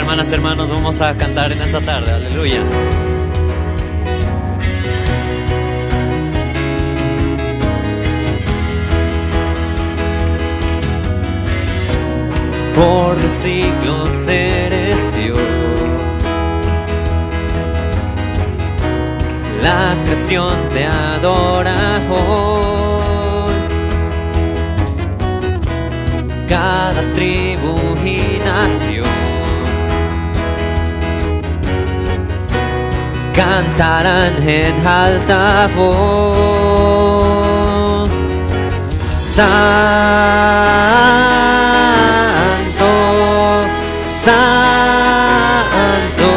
hermanas, hermanos, vamos a cantar en esta tarde. Aleluya. Por los siglos eres Dios, la creación te adora hoy. Cada tribu y nación cantarán en alta voz. Santo,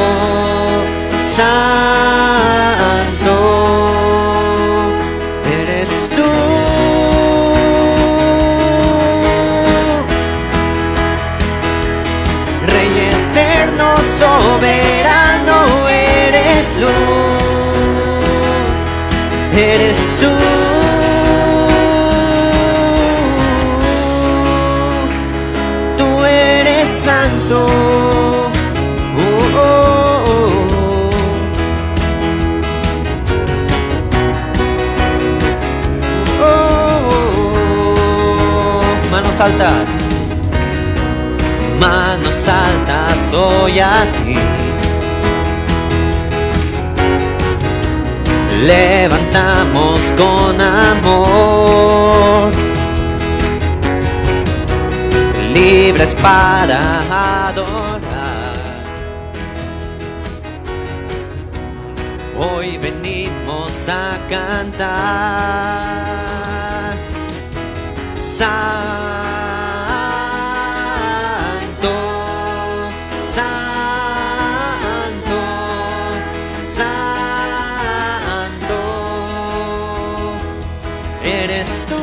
Santo, eres tú. Rey eterno, soberano, eres luz, eres tú. Santo, manos altas, manos altas hoy a ti. Levantamos con amor, libres para adorar. Hoy venimos a cantar. Santo, Santo, Santo, eres tú.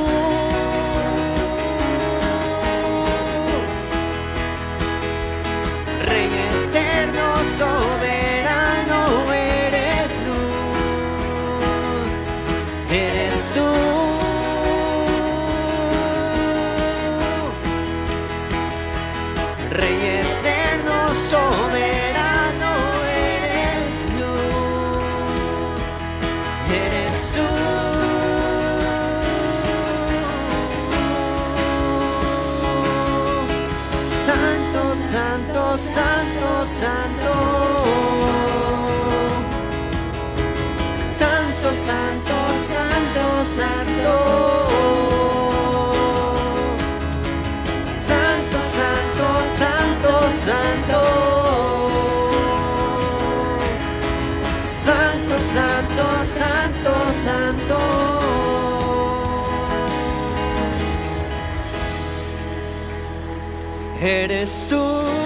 Soberano, eres luz, eres tú. Rey eterno, soberano, eres luz, eres tú. Santo, Santo, Santo, Santo. Santo, Santo, Santo, Santo. Santo, Santo, Santo, Santo. Santo, Santo, Santo, Santo. Eres tú.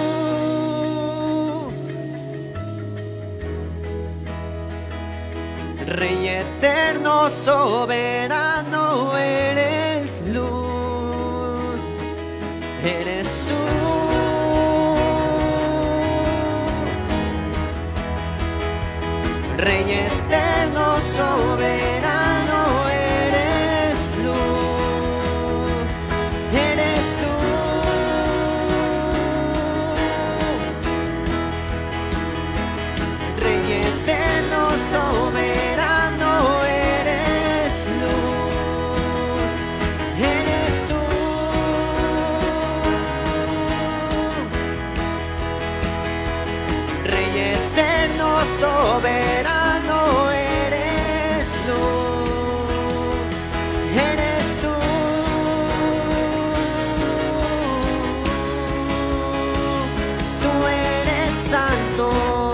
Rey eterno, soberano, eres luz, eres tú. Rey eterno, soberano, eres luz, eres tú. Rey eterno, soberano, eres luz, eres tú. Rey eterno, soberano, eres luz, eres tú. Tú eres santo.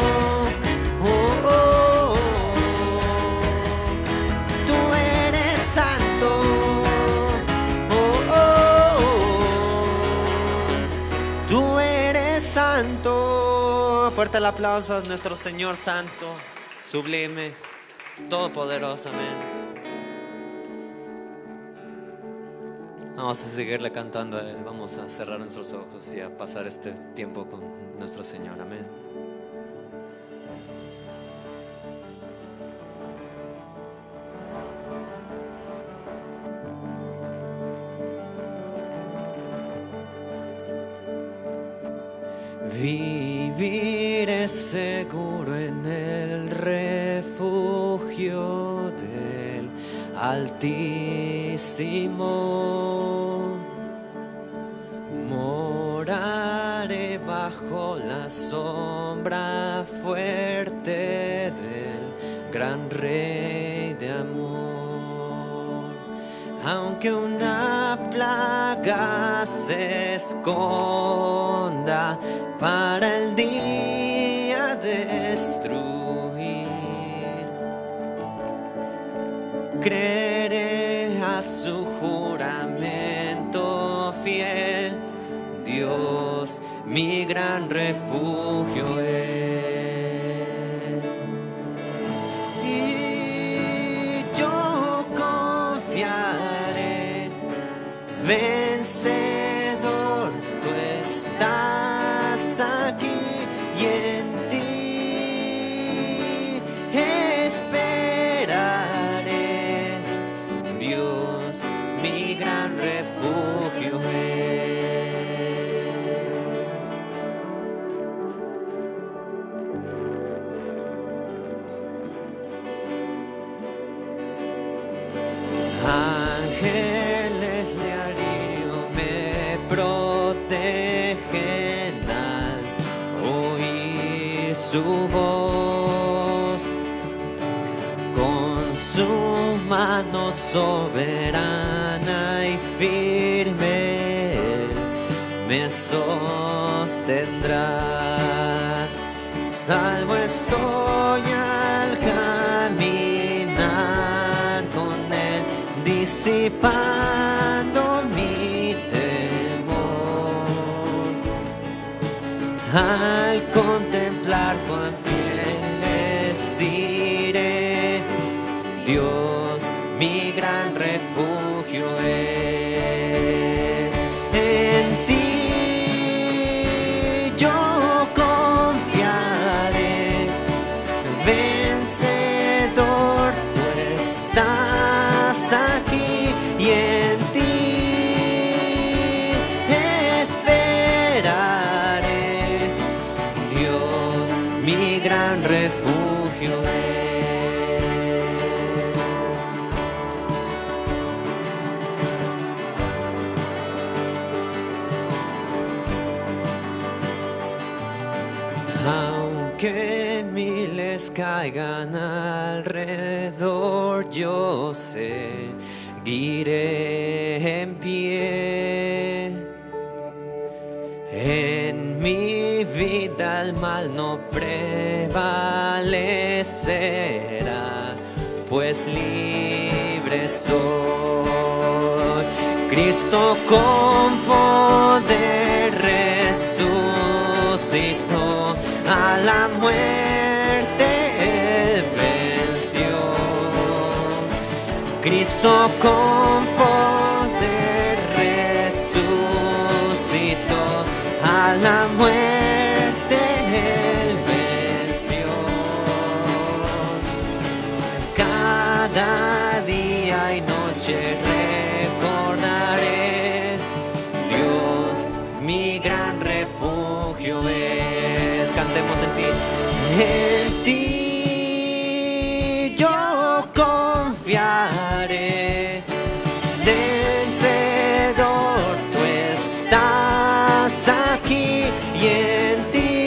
Santo. Fuerte el aplauso a nuestro Señor Santo, sublime, todopoderoso, amén. Vamos a seguirle cantando a Él. Vamos a cerrar nuestros ojos y a pasar este tiempo con nuestro Señor, amén. viviré seguro en el refugio del Altísimo. Moraré bajo la sombra fuerte del gran Rey de amor. Aunque una plaga se esconda para el día destruir, creeré a su juramento fiel. Dios, mi gran refugio es. Y yo confiaré, vencedor, tú estás aquí y en ti esperaré. Dios, mi gran refugio es. Ángeles de alivio me protegen al oír su voz. Con su mano soberana y firme Él me sostendrá. Salvo estoy al caminar con Él, disipando mi temor. Al contemplar cuán fieles diré, Dios, mi gran refugio es. En ti yo confiaré, vencedor, tú estás aquí y en ti esperaré. Dios, mi gran refugio es. Aunque miles caigan alrededor, yo seguiré en pie. En mi vida el mal no prevalecerá, pues libre soy. Cristo con poder resucitó, a la muerte Él venció. Cristo con poder resucitó, a la muerte Él venció. Cada día y noche recordaré, Dios, mi gran refugio es. Cantemos en ti. En ti yo confiaré, vencedor, tú estás aquí y en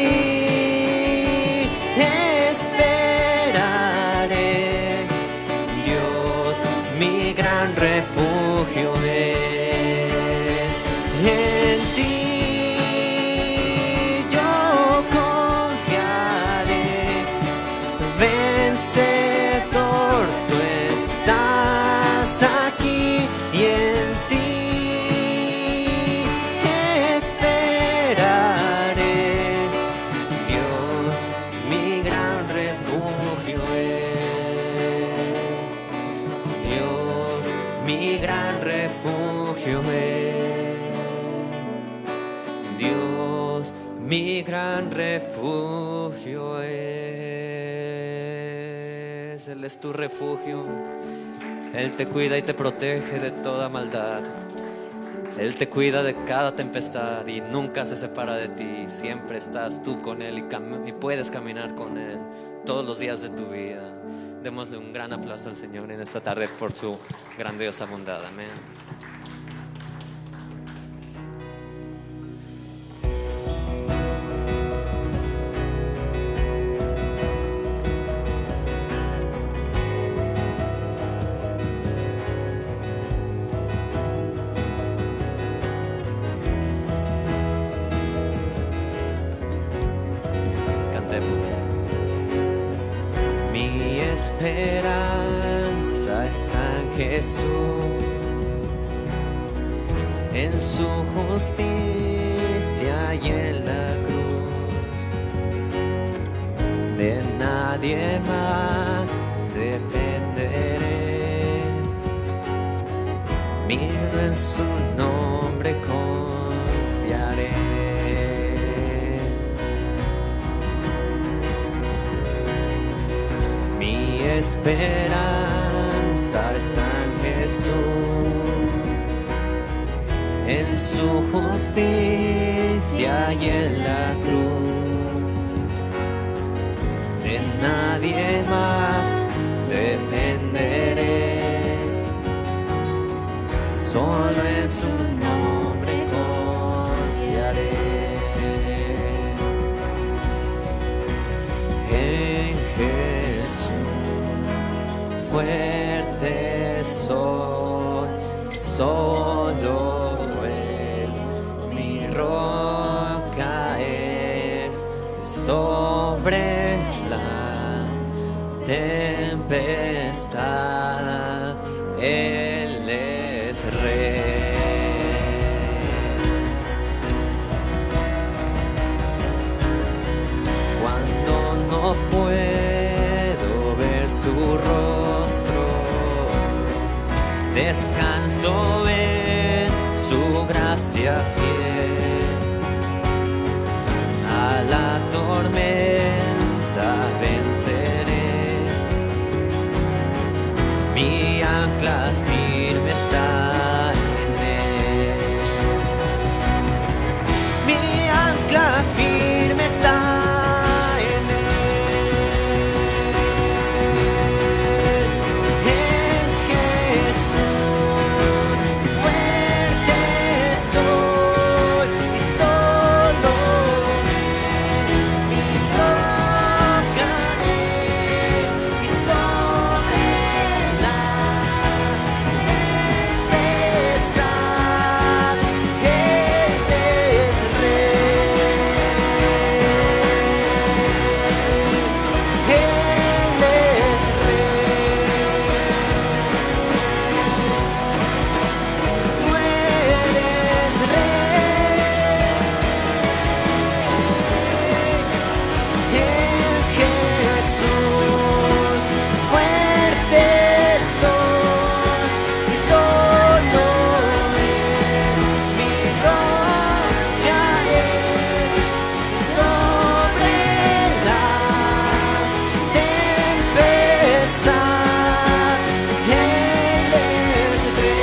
ti esperaré. Dios, mi gran refugio es. En ti yo confiaré, vencedor, tú estás aquí y en ti esperaré. Dios, mi gran refugio es. Dios, mi gran refugio es. Dios, mi gran refugio es. Él es tu refugio. Él te cuida y te protege de toda maldad. Él te cuida de cada tempestad y nunca se separa de ti. Siempre estás tú con Él y puedes caminar con Él todos los días de tu vida. Démosle un gran aplauso al Señor en esta tarde por su grandiosa bondad. Amén. Mi esperanza está en Jesús, en su justicia y en la cruz. De nadie más dependeré, miro en su nombre confiaré. Mi esperanza está en Jesús, en su justicia y en la cruz. De nadie más dependeré, solo en su nombre confiaré. En Jesús fuerte soy, solo Él mi roca es. Sobre la tempestad Él es Rey. Cuando no puedo ver su rostro, descanso en su gracia fiel. A la tormenta venceré, mi ancla firme está en Él. Mi ancla firme está en Él. En Jesús fuerte soy y solo mi roca es, y sobre la tempestad Él es Rey. Él es Rey. Tú eres Rey. En Jesús fuerte soy y solo Él mi roca es. Sobre la tempestad Él es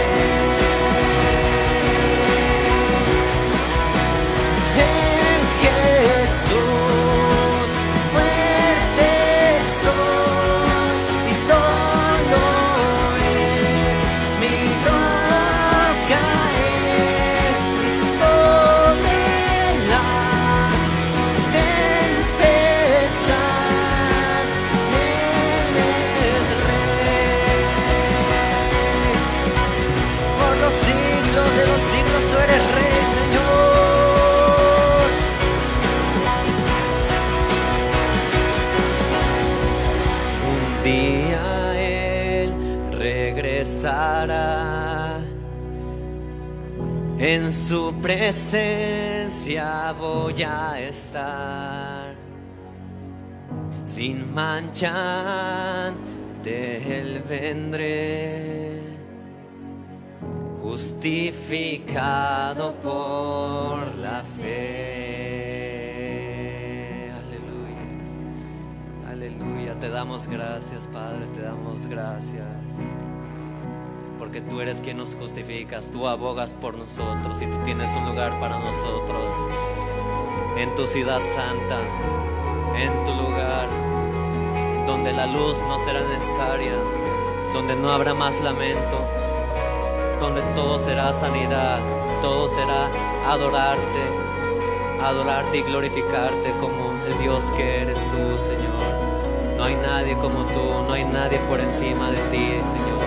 Rey. En Jesús fuerte soy y solo Él mi roca es. Y sobre la tempestad Él es Rey. Por los siglos de los siglos tú eres Rey, Señor. Un día Él regresará, en su presencia voy a estar. Sin mancha ante Él vendré, justificado por la fe. Aleluya, aleluya. Te damos gracias, Padre, te damos gracias. porque tú eres quien nos justificas, tú abogas por nosotros y tú tienes un lugar para nosotros en tu ciudad santa, en tu lugar donde la luz no será necesaria, donde no habrá más lamento, donde todo será sanidad, todo será adorarte y glorificarte como el Dios que eres tú, Señor. No hay nadie como tú, no hay nadie por encima de ti, Señor.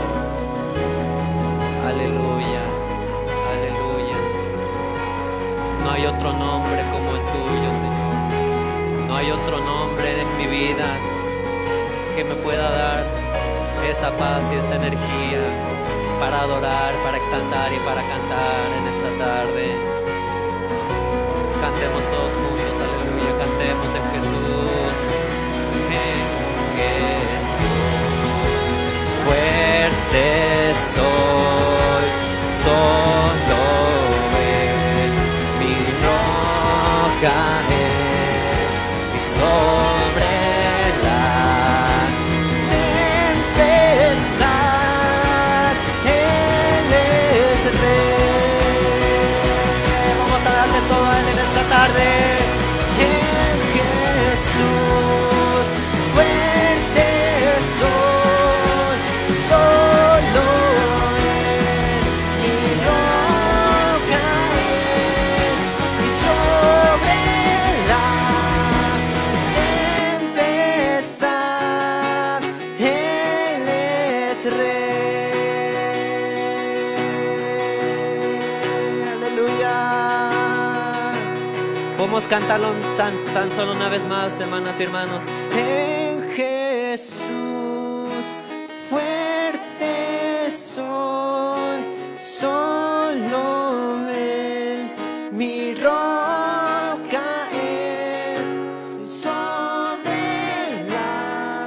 Aleluya, aleluya. No hay otro nombre como el tuyo, Señor. No hay otro nombre en mi vida que me pueda dar esa paz y esa energía para adorar, para exaltar y para cantar en esta tarde. Cantemos todos juntos, aleluya, cantemos en Jesús, fuerte soy, solo Él, mi roca es, y sobre la tempestad Él es Rey. Vamos a darle todo a Él en esta tarde. En Jesús, fuerte soy, solo Él, mi roca es, y sobre la tempestad Él es Rey. Aleluya. Podemos cantarlo tan solo una vez más, hermanas y hermanos. En Jesús, fuerte soy, solo Él, mi roca es, sobre la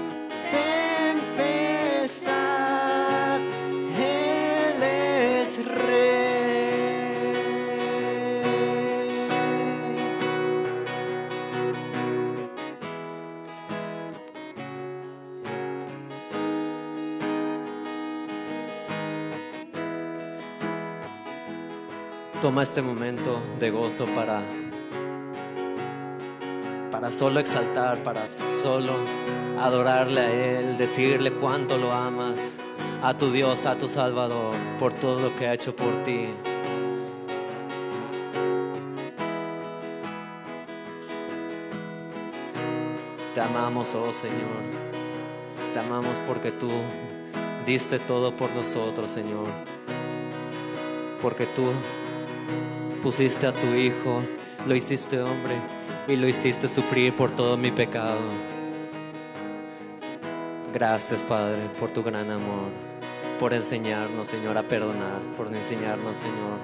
tempestad Él es Rey. Toma este momento de gozo para solo exaltar, para solo adorarle a Él, decirle cuánto lo amas, a tu Dios, a tu Salvador, por todo lo que ha hecho por ti. Te amamos, oh Señor, te amamos porque tú diste todo por nosotros, Señor, porque tú pusiste a tu Hijo, lo hiciste hombre y lo hiciste sufrir por todo mi pecado. Gracias, Padre, por tu gran amor, por enseñarnos, Señor, a perdonar, por enseñarnos, Señor,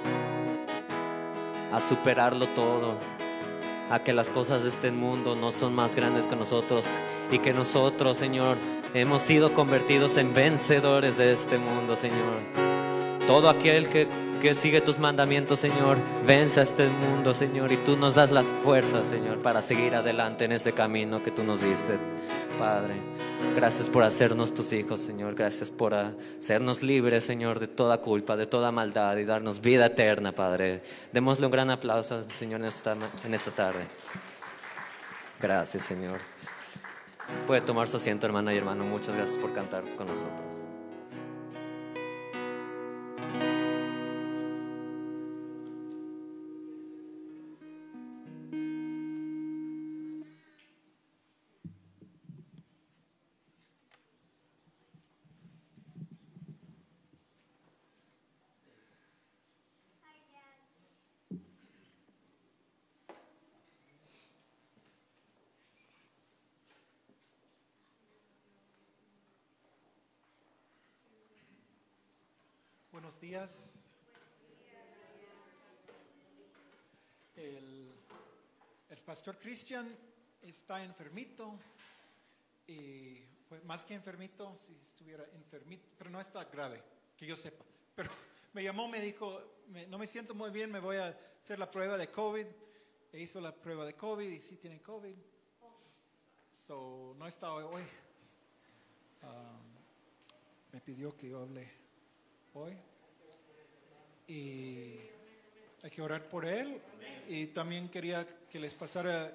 a superarlo todo, a que las cosas de este mundo no son más grandes que nosotros y que nosotros, Señor, hemos sido convertidos en vencedores de este mundo, Señor. Todo aquel que sigue tus mandamientos, Señor, vence a este mundo, Señor, y tú nos das las fuerzas, Señor, para seguir adelante en ese camino que tú nos diste, Padre. Gracias por hacernos tus hijos, Señor. Gracias por hacernos libres, Señor, de toda culpa, de toda maldad y darnos vida eterna, Padre. Démosle un gran aplauso, Señor, en esta tarde. Gracias, Señor. Puede tomar su asiento, hermana y hermano. Muchas gracias por cantar con nosotros. Buenos días. El pastor Christian está enfermito y pues, más que enfermito, si estuviera enfermito, pero no está grave, que yo sepa. Pero me llamó, me dijo, no me siento muy bien, me voy a hacer la prueba de COVID. E hizo la prueba de COVID y sí tiene COVID. So, no está hoy. Me pidió que yo hable hoy. Y hay que orar por él. Y también quería que les pasara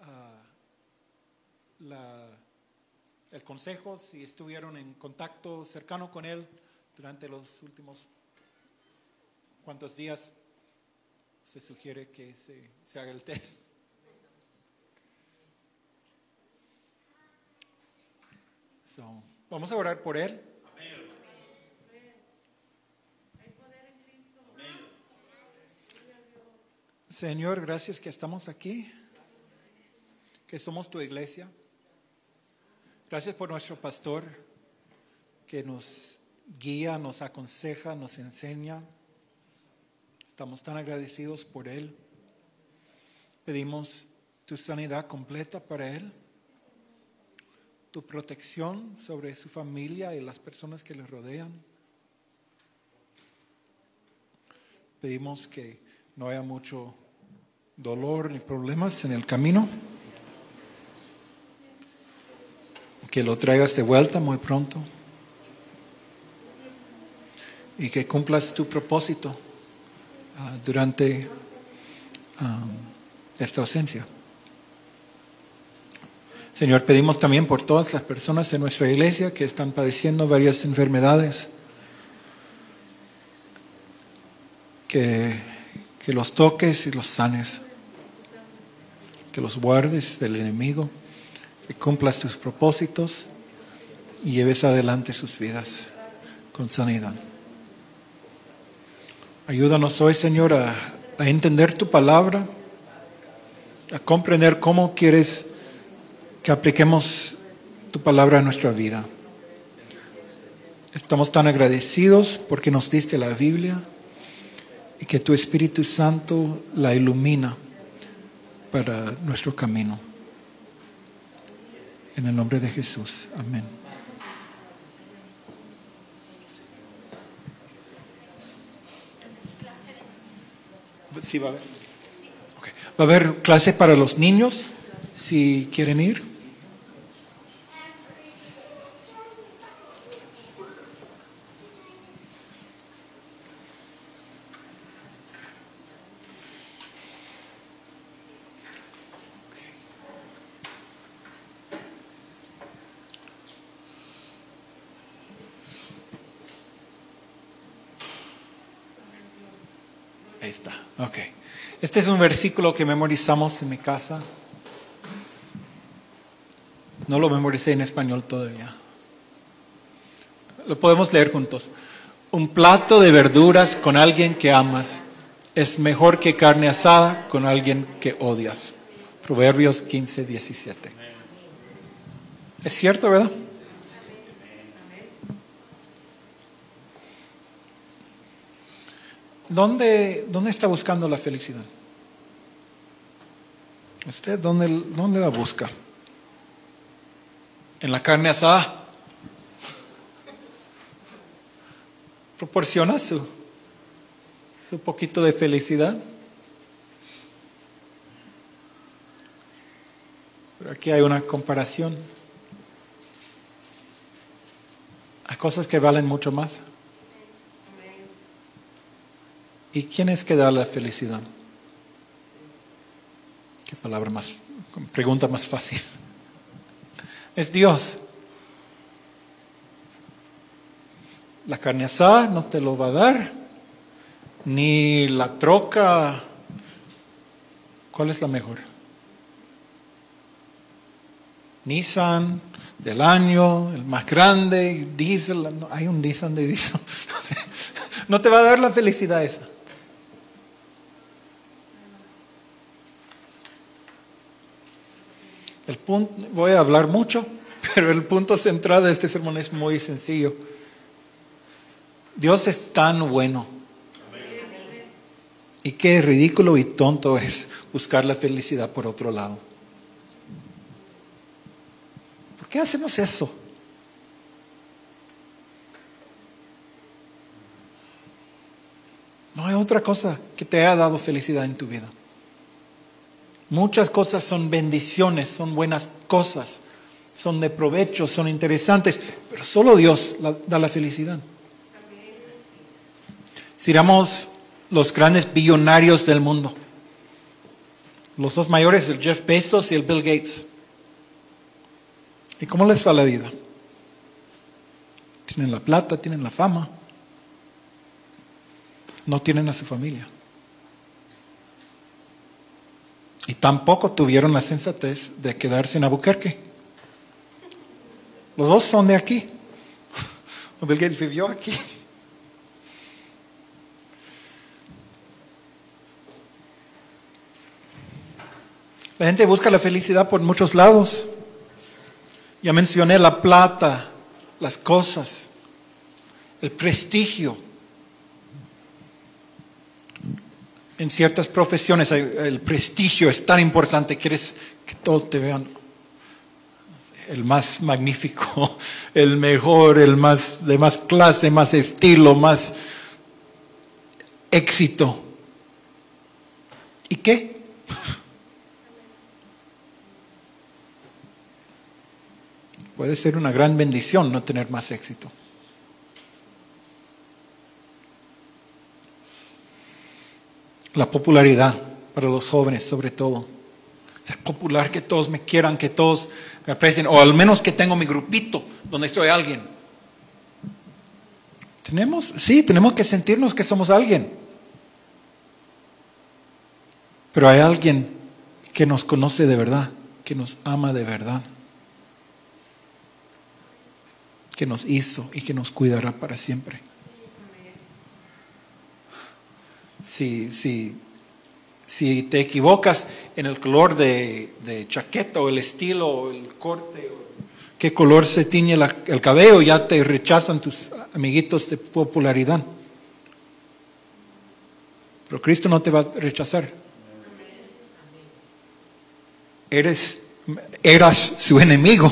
el consejo si estuvieron en contacto cercano con él durante los últimos cuantos días. Se sugiere que se haga el test. Vamos a orar por él. Señor, gracias que estamos aquí, que somos tu iglesia. Gracias por nuestro pastor que nos guía, nos aconseja, nos enseña. Estamos tan agradecidos por él. Pedimos tu sanidad completa para él, tu protección sobre su familia y las personas que le rodean. Pedimos que no haya mucho dolor ni problemas en el camino, que lo traigas de vuelta muy pronto y que cumplas tu propósito durante esta ausencia. Señor, pedimos también por todas las personas de nuestra iglesia que están padeciendo varias enfermedades, que los toques y los sanes, que los guardes del enemigo, que cumplas tus propósitos y lleves adelante sus vidas con sanidad. Ayúdanos hoy, Señor, a entender tu palabra, a comprender cómo quieres que apliquemos tu palabra a nuestra vida. Estamos tan agradecidos porque nos diste la Biblia y que tu Espíritu Santo la ilumina para nuestro camino. En el nombre de Jesús. Amén. Sí, va a haber. Okay. Va a haber clase para los niños, si quieren ir. Ahí está, ok. Este es un versículo que memorizamos en mi casa. No lo memoricé en español todavía. Lo podemos leer juntos. Un plato de verduras con alguien que amas es mejor que carne asada con alguien que odias. Proverbios 15:17. Es cierto, ¿verdad? ¿Dónde está buscando la felicidad? ¿Usted dónde la busca? ¿En la carne asada? ¿Proporciona su poquito de felicidad? Pero aquí hay una comparación. Hay cosas que valen mucho más. ¿Y quién es que da la felicidad? Qué pregunta más fácil. Es Dios. La carne asada no te lo va a dar, ni la troca. ¿Cuál es la mejor? Nissan del año, el más grande, diesel. No, hay un Nissan de diesel. No te va a dar la felicidad esa. El punto, voy a hablar mucho, pero el punto central de este sermón es muy sencillo. Dios es tan bueno. Y qué ridículo y tonto es buscar la felicidad por otro lado. ¿Por qué hacemos eso? No hay otra cosa que te haya dado felicidad en tu vida. Muchas cosas son bendiciones, son buenas cosas, son de provecho, son interesantes, pero solo Dios da la felicidad. Si éramos los grandes billonarios del mundo, los dos mayores, el Jeff Bezos y el Bill Gates, ¿y cómo les va la vida? Tienen la plata, tienen la fama, no tienen a su familia. Y tampoco tuvieron la sensatez de quedarse en Albuquerque. Los dos son de aquí. Bill Gates vivió aquí. La gente busca la felicidad por muchos lados. Ya mencioné la plata, las cosas, el prestigio. En ciertas profesiones el prestigio es tan importante, quieres que todos te vean el más magnífico, el mejor, el más de más clase, más estilo, más éxito. ¿Y qué? Puede ser una gran bendición no tener más éxito. La popularidad para los jóvenes, sobre todo. Ser popular, que todos me quieran, que todos me aprecien, o al menos que tengo mi grupito donde soy alguien. Tenemos que sentirnos que somos alguien. Pero hay alguien que nos conoce de verdad, que nos ama de verdad, que nos hizo y que nos cuidará para siempre. Si te equivocas en el color de chaqueta o el estilo o el corte o qué color se tiñe el cabello, ya te rechazan tus amiguitos de popularidad. Pero Cristo no te va a rechazar. Eras su enemigo,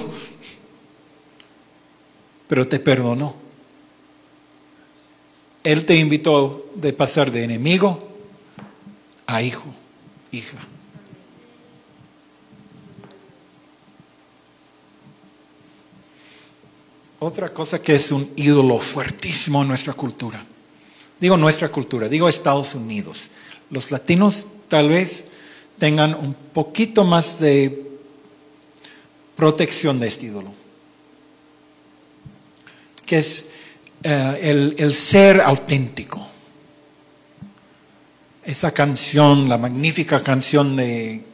pero te perdonó. Él te invitó de pasar de enemigo a hijo, hija. Otra cosa que es un ídolo fuertísimo en nuestra cultura. Digo nuestra cultura, digo Estados Unidos. Los latinos tal vez tengan un poquito más de protección de este ídolo, que es el ser auténtico. Esa canción, la magnífica canción de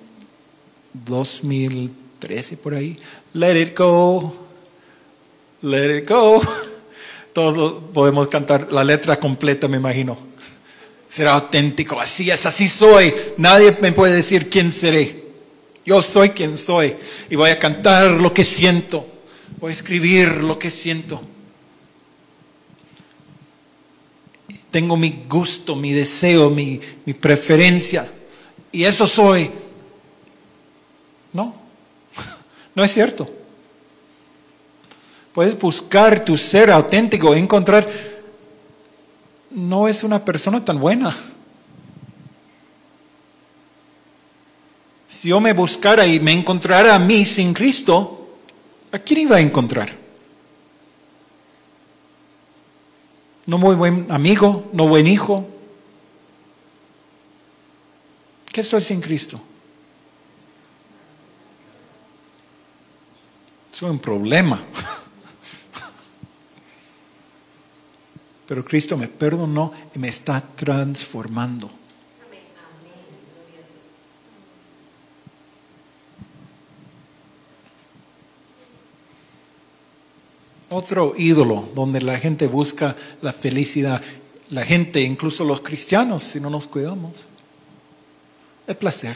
2013 por ahí, Let It Go, Let It Go. Todos podemos cantar la letra completa, me imagino. Ser auténtico, así es, así soy. Nadie me puede decir quién seré. Yo soy quien soy y voy a cantar lo que siento, voy a escribir lo que siento. Tengo mi gusto, mi deseo, mi preferencia. Y eso soy. No, no es cierto. Puedes buscar tu ser auténtico, encontrar. No es una persona tan buena. Si yo me buscara y me encontrara a mí sin Cristo, ¿a quién iba a encontrar? No muy buen amigo, no buen hijo. ¿Qué soy sin Cristo? Soy un problema. Pero Cristo me perdonó y me está transformando. Otro ídolo donde la gente busca la felicidad, la gente, incluso los cristianos, si no nos cuidamos, el placer.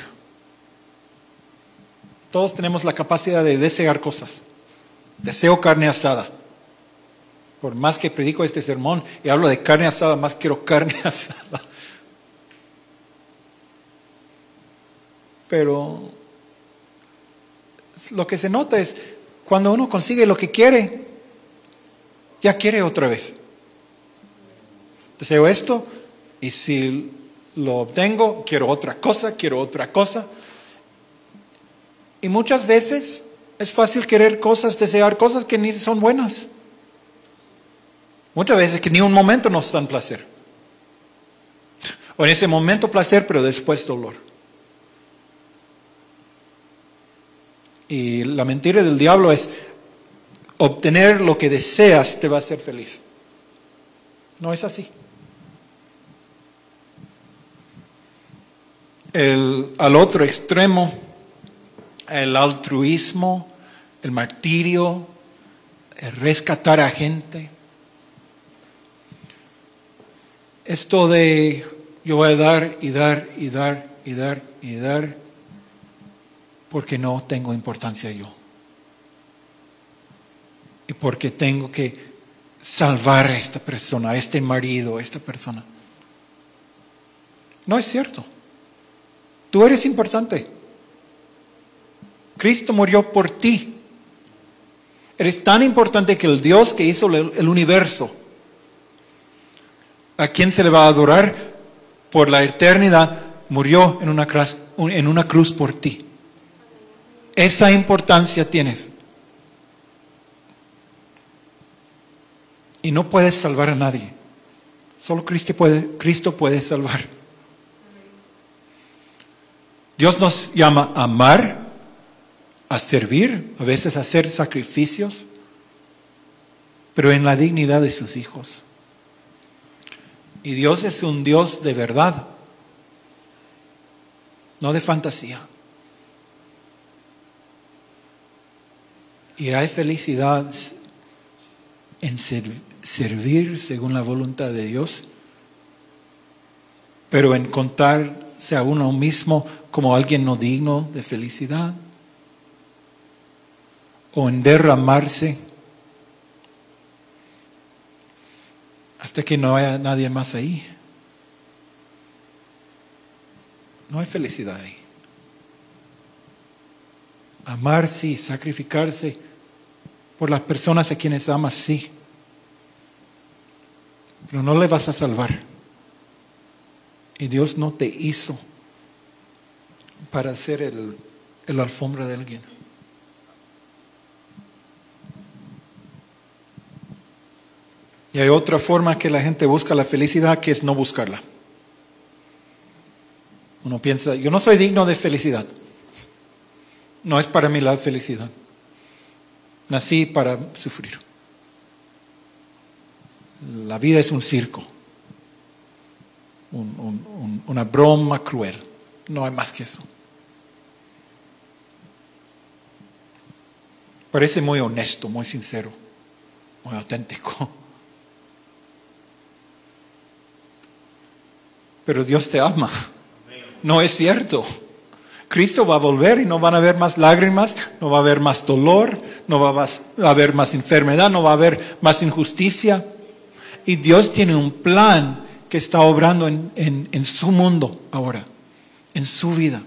Todos tenemos la capacidad de desear cosas. Deseo carne asada. Por más que predico este sermón y hablo de carne asada, más quiero carne asada. Pero lo que se nota es cuando uno consigue lo que quiere, ya quiere otra vez. Deseo esto y si lo obtengo, quiero otra cosa, quiero otra cosa. Y muchas veces es fácil querer cosas, desear cosas que ni son buenas. Muchas veces que ni un momento nos dan placer. O en ese momento placer, pero después dolor. Y la mentira del diablo es obtener lo que deseas te va a hacer feliz. No es así. Al otro extremo, el altruismo, el martirio, el rescatar a gente. Esto de yo voy a dar y dar y dar y dar y dar porque no tengo importancia yo. Y porque tengo que salvar a esta persona, a este marido, a esta persona. No es cierto. Tú eres importante. Cristo murió por ti. Eres tan importante que el Dios que hizo el universo, a quien se le va a adorar por la eternidad, murió en una cruz por ti. Esa importancia tienes. Y no puedes salvar a nadie. Solo Cristo puede salvar. Dios nos llama a amar, a servir, a veces a hacer sacrificios, pero en la dignidad de sus hijos. Y Dios es un Dios de verdad, no de fantasía. Y hay felicidad en servir según la voluntad de Dios, pero en contarse a uno mismo como alguien no digno de felicidad, o en derramarse hasta que no haya nadie más ahí. No hay felicidad ahí. Amar sí, sacrificarse por las personas a quienes amas sí, pero no le vas a salvar. Y Dios no te hizo para ser el alfombra de alguien. Y hay otra forma que la gente busca la felicidad, que es no buscarla. Uno piensa, yo no soy digno de felicidad. No es para mí la felicidad. Nací para sufrir. La vida es un circo. Una broma cruel. No hay más que eso. Parece muy honesto, muy sincero, muy auténtico. Pero Dios te ama. No es cierto. Cristo va a volver y no van a haber más lágrimas, no va a haber más dolor, no va a haber más enfermedad, no va a haber más injusticia. Y Dios tiene un plan que está obrando en su mundo ahora, en su vida.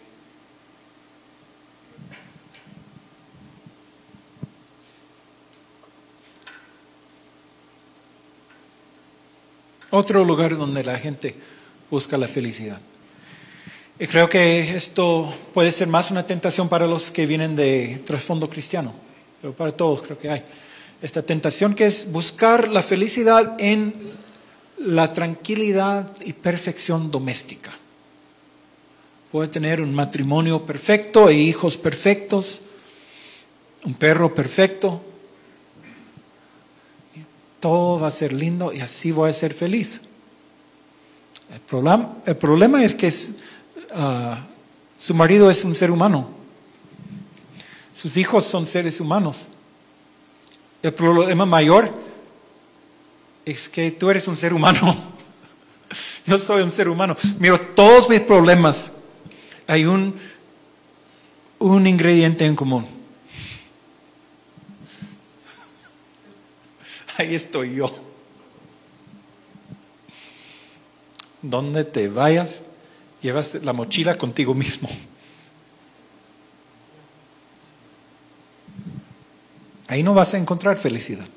Otro lugar donde la gente busca la felicidad. Y creo que esto puede ser más una tentación para los que vienen de trasfondo cristiano, pero para todos creo que hay esta tentación, que es buscar la felicidad en la tranquilidad y perfección doméstica. Puede tener un matrimonio perfecto e hijos perfectos, un perro perfecto, y todo va a ser lindo y así voy a ser feliz. El problema es que su marido es un ser humano. Sus hijos son seres humanos. El problema mayor es que tú eres un ser humano. Yo soy un ser humano. Miro todos mis problemas. Hay un ingrediente en común. Ahí estoy yo. Donde te vayas, llevas la mochila contigo mismo. Ahí no vas a encontrar felicidad.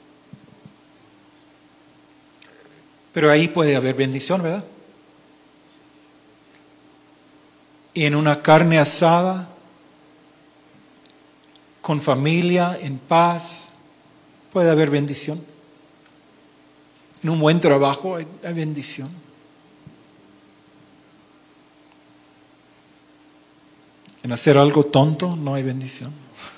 Pero ahí puede haber bendición, ¿verdad? Y en una carne asada, con familia, en paz, puede haber bendición. En un buen trabajo hay bendición. En hacer algo tonto no hay bendición.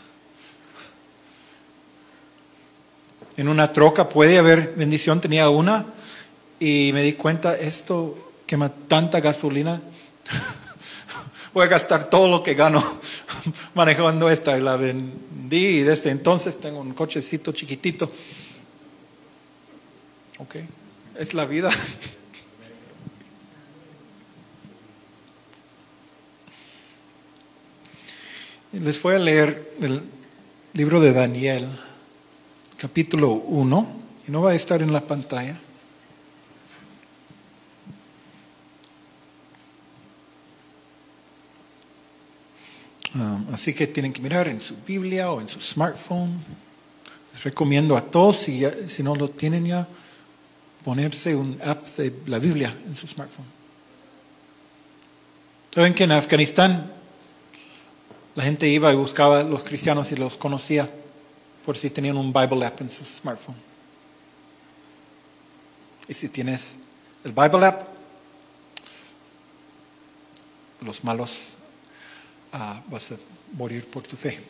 En una troca puede haber bendición. Tenía una y me di cuenta, esto quema tanta gasolina. Voy a gastar todo lo que gano manejando esta. Y la vendí y desde entonces tengo un cochecito chiquitito. Ok, es la vida. Les voy a leer el libro de Daniel, capítulo 1, y no va a estar en la pantalla. Así que tienen que mirar en su Biblia o en su smartphone. Les recomiendo a todos, si no lo tienen ya, ponerse un app de la Biblia en su smartphone. ¿Saben que en Afganistán la gente iba y buscaba a los cristianos y los conocía por si tenían un Bible app en su smartphone? Y si tienes el Bible app, los malos vas a morir por tu fe.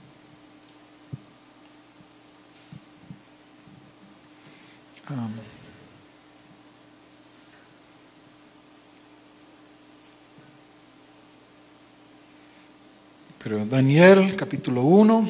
Pero Daniel, capítulo 1.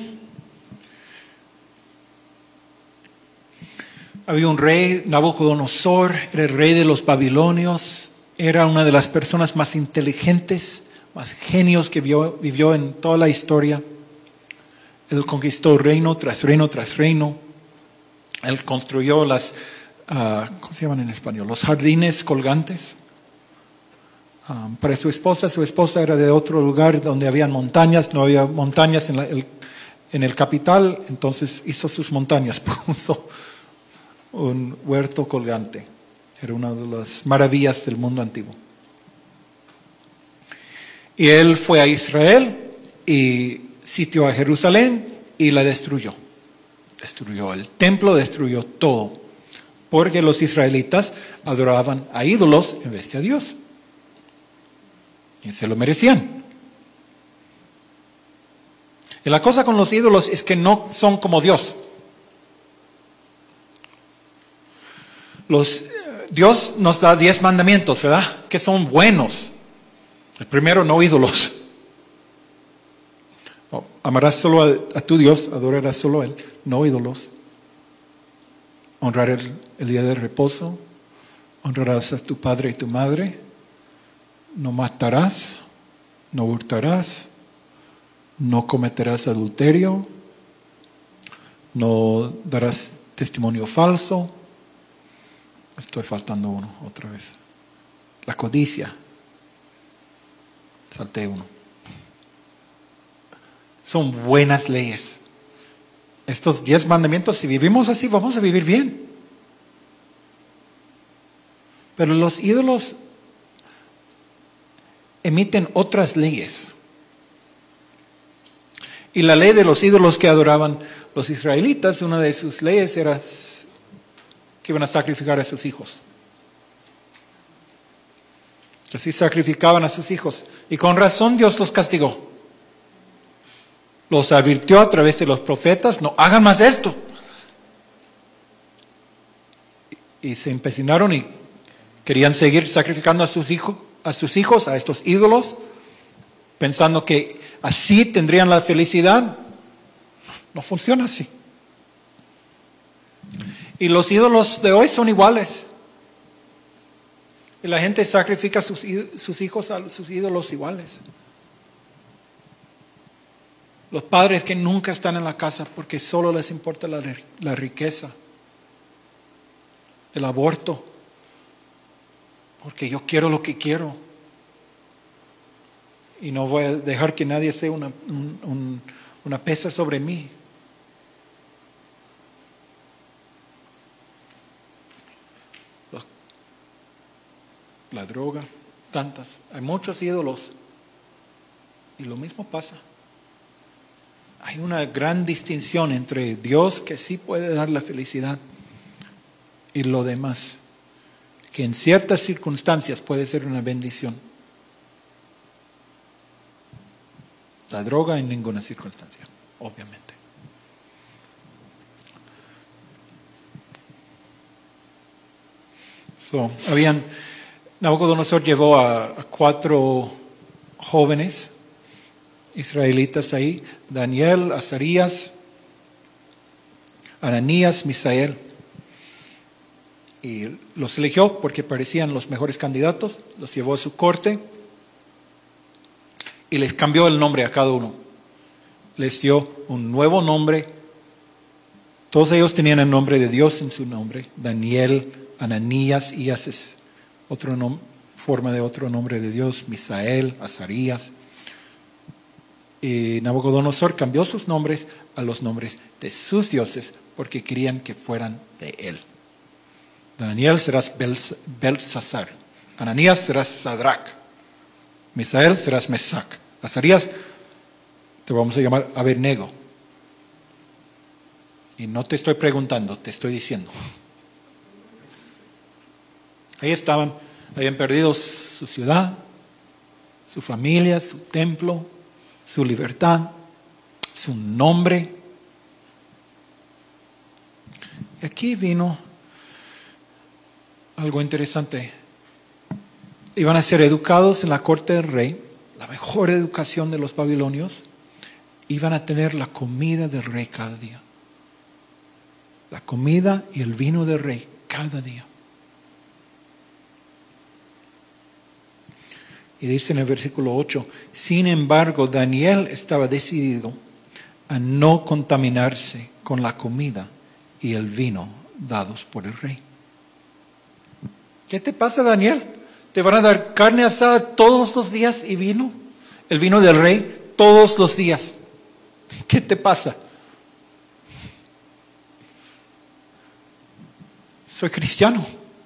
Había un rey, Nabucodonosor, era el rey de los babilonios. Era una de las personas más inteligentes, más genios que vivió en toda la historia. Él conquistó reino tras reino tras reino. Él construyó ¿cómo se llaman en español? Los jardines colgantes. Para su esposa era de otro lugar donde había montañas, no había montañas en el capital, entonces hizo sus montañas, puso un huerto colgante. Era una de las maravillas del mundo antiguo. Y él fue a Israel y sitió a Jerusalén y la destruyó. Destruyó el templo, destruyó todo, porque los israelitas adoraban a ídolos en vez de a Dios. Y se lo merecían. Y la cosa con los ídolos es que no son como Dios. Dios nos da 10 mandamientos, ¿verdad? Que son buenos. El primero, no ídolos. Amarás solo a tu Dios, adorarás solo a Él, no ídolos. Honrar el día de reposo. Honrarás a tu padre y tu madre. No matarás, no hurtarás, no cometerás adulterio, no darás testimonio falso. Estoy faltando uno otra vez. La codicia. Salté uno. Son buenas leyes. Estos 10 mandamientos, si vivimos así, vamos a vivir bien. Pero los ídolos emiten otras leyes. Y la ley de los ídolos que adoraban los israelitas, una de sus leyes era que iban a sacrificar a sus hijos. Así sacrificaban a sus hijos. Y con razón Dios los castigó. Los advirtió a través de los profetas, no hagan más esto. Y se empecinaron y querían seguir sacrificando a sus hijos, a estos ídolos, pensando que así tendrían la felicidad. No funciona así. Y los ídolos de hoy son iguales. Y la gente sacrifica a sus hijos a sus ídolos iguales. Los padres que nunca están en la casa porque solo les importa la riqueza. El aborto. Porque yo quiero lo que quiero. Y no voy a dejar que nadie sea una pesa sobre mí. La droga, tantas. Hay muchos ídolos. Y lo mismo pasa. Hay una gran distinción entre Dios, que sí puede dar la felicidad, y lo demás, que en ciertas circunstancias puede ser una bendición. La droga en ninguna circunstancia, obviamente. Nabucodonosor llevó a 4 jóvenes israelitas ahí, Daniel, Azarías, Ananías, Misael, y los eligió porque parecían los mejores candidatos, los llevó a su corte y les cambió el nombre a cada uno. Les dio un nuevo nombre. Todos ellos tenían el nombre de Dios en su nombre. Daniel, Ananías, Ías es forma de otro nombre de Dios, Misael, Azarías. Y Nabucodonosor cambió sus nombres a los nombres de sus dioses porque querían que fueran de él. Daniel serás Belsasar, Ananías serás Sadrach, Misael serás Mesac, Azarías te vamos a llamar Abednego. Y no te estoy preguntando, te estoy diciendo. Ahí estaban, habían perdido su ciudad, su familia, su templo, su libertad, su nombre. Y aquí vino algo interesante. Iban a ser educados en la corte del rey, la mejor educación de los babilonios. Iban a tener la comida del rey cada día. La comida y el vino del rey cada día. Y dice en el versículo 8, sin embargo, Daniel estaba decidido a no contaminarse con la comida y el vino dados por el rey. ¿Qué te pasa, Daniel? ¿Te van a dar carne asada todos los días y vino? El vino del rey todos los días. ¿Qué te pasa? Soy cristiano.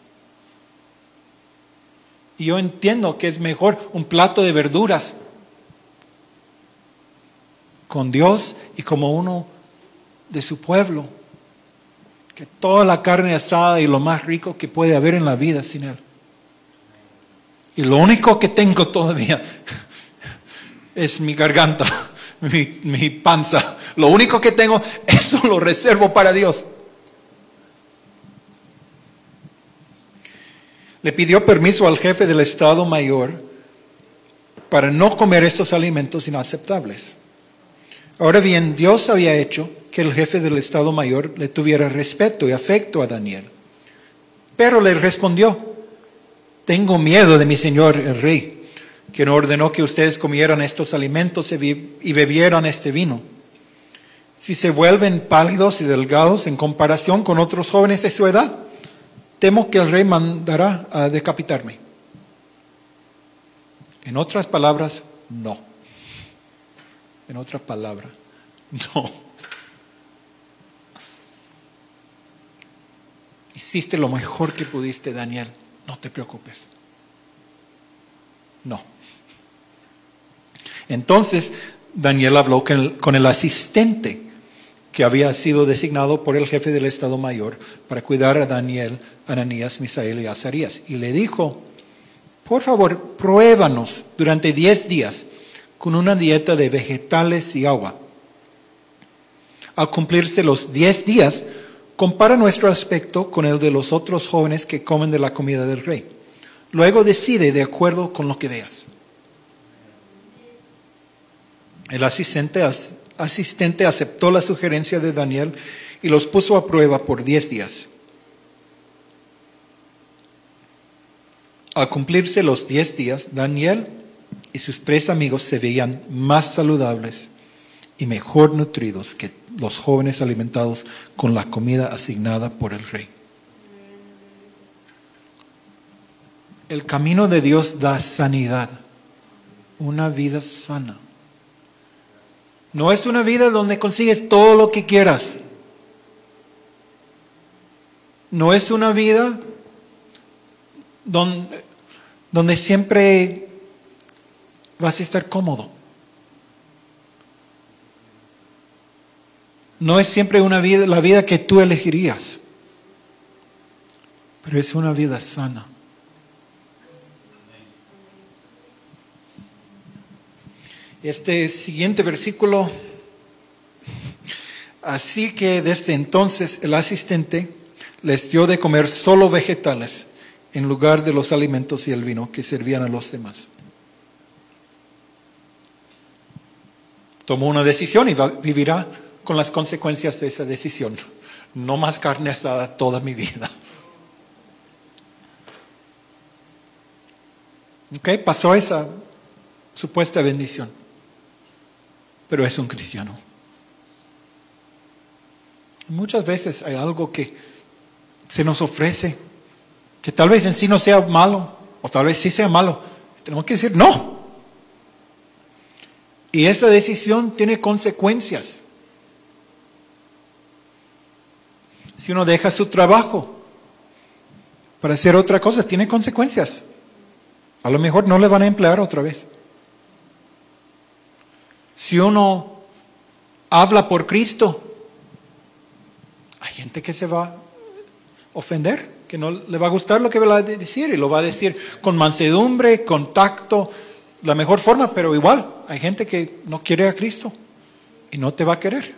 Y yo entiendo que es mejor un plato de verduras con Dios y como uno de su pueblo, que toda la carne asada y lo más rico que puede haber en la vida sin Él. Y lo único que tengo todavía es mi garganta, mi panza. Lo único que tengo, eso lo reservo para Dios. Le pidió permiso al jefe del Estado Mayor para no comer estos alimentos inaceptables. Ahora bien, Dios había hecho que el jefe del Estado Mayor le tuviera respeto y afecto a Daniel. Pero le respondió, tengo miedo de mi señor el rey, quien ordenó que ustedes comieran estos alimentos y bebieran este vino. Si se vuelven pálidos y delgados en comparación con otros jóvenes de su edad, temo que el rey mandará a decapitarme. En otras palabras, no. En otra palabra, no. Hiciste lo mejor que pudiste, Daniel. No te preocupes. No. Entonces, Daniel habló con el asistente que había sido designado por el jefe del Estado Mayor para cuidar a Daniel, Ananías, Misael y Azarías. Y le dijo, por favor, pruébanos durante 10 días con una dieta de vegetales y agua. Al cumplirse los 10 días, compara nuestro aspecto con el de los otros jóvenes que comen de la comida del rey. Luego decide de acuerdo con lo que veas. El asistente aceptó la sugerencia de Daniel y los puso a prueba por 10 días. Al cumplirse los 10 días, Daniel y sus 3 amigos se veían más saludables y mejor nutridos que los jóvenes alimentados con la comida asignada por el rey. El camino de Dios da sanidad, una vida sana. No es una vida donde consigues todo lo que quieras. No es una vida donde siempre vas a estar cómodo. No es siempre la vida que tú elegirías, pero es una vida sana. Este siguiente versículo: así que desde entonces el asistente les dio de comer solo vegetales en lugar de los alimentos y el vino que servían a los demás. Tomó una decisión y vivirá con las consecuencias de esa decisión. No más carne asada toda mi vida. Ok, pasó esa supuesta bendición. Pero es un cristiano. Muchas veces hay algo que se nos ofrece, que tal vez en sí no sea malo, o tal vez sí sea malo. Tenemos que decir no. Y esa decisión tiene consecuencias. Si uno deja su trabajo para hacer otra cosa, tiene consecuencias. A lo mejor no le van a emplear otra vez. Si uno habla por Cristo, hay gente que se va a ofender, que no le va a gustar lo que va a decir, y lo va a decir con mansedumbre, con tacto, la mejor forma, pero igual hay gente que no quiere a Cristo y no te va a querer.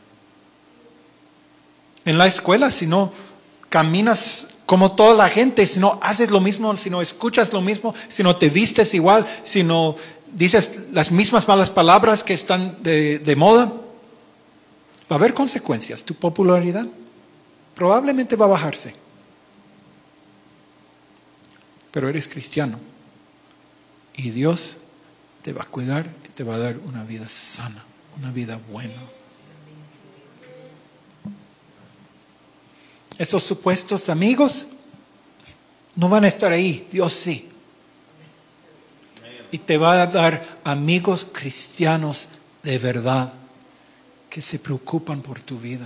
En la escuela, si no caminas como toda la gente, si no haces lo mismo, si no escuchas lo mismo, si no te vistes igual, si no dices las mismas malas palabras que están de moda, va a haber consecuencias. Tu popularidad probablemente va a bajarse. Pero eres cristiano y Dios te va a cuidar y te va a dar una vida sana, una vida buena. Esos supuestos amigos no van a estar ahí, Dios sí. Y te va a dar amigos cristianos de verdad que se preocupan por tu vida.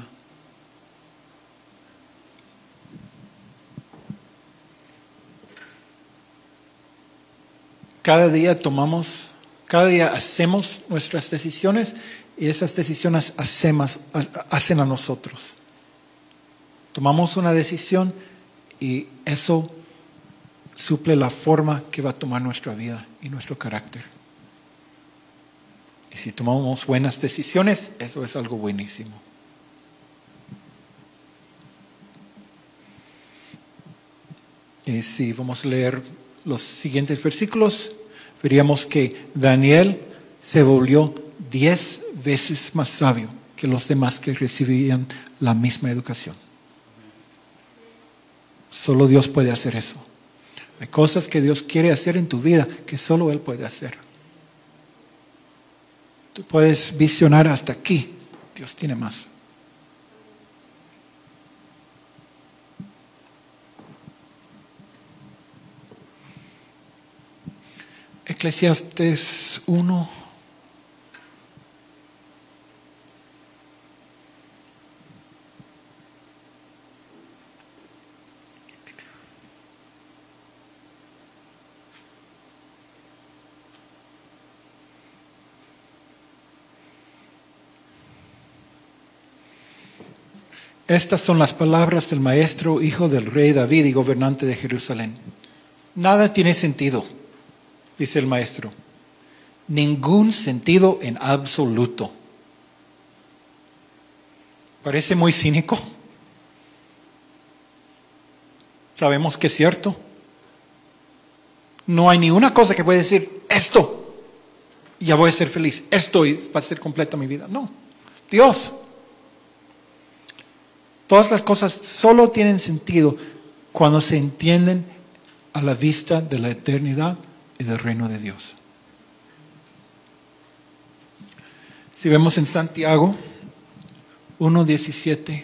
Cada día hacemos nuestras decisiones y esas decisiones hacen a nosotros. Tomamos una decisión y eso suple la forma que va a tomar nuestra vida y nuestro carácter. Y si tomamos buenas decisiones, eso es algo buenísimo. Y si vamos a leer los siguientes versículos, veríamos que Daniel se volvió 10 veces más sabio que los demás que recibían la misma educación. Solo Dios puede hacer eso. Hay cosas que Dios quiere hacer en tu vida que solo Él puede hacer. Tú puedes visionar hasta aquí. Dios tiene más. Eclesiastes 1. Estas son las palabras del maestro, hijo del rey David y gobernante de Jerusalén. Nada tiene sentido, dice el maestro. Ningún sentido en absoluto. Parece muy cínico. Sabemos que es cierto. No hay ni una cosa que pueda decir, esto, ya voy a ser feliz. Esto va a ser completa mi vida. No, Dios. Todas las cosas solo tienen sentido cuando se entienden a la vista de la eternidad y del reino de Dios. Si vemos en Santiago 1:17,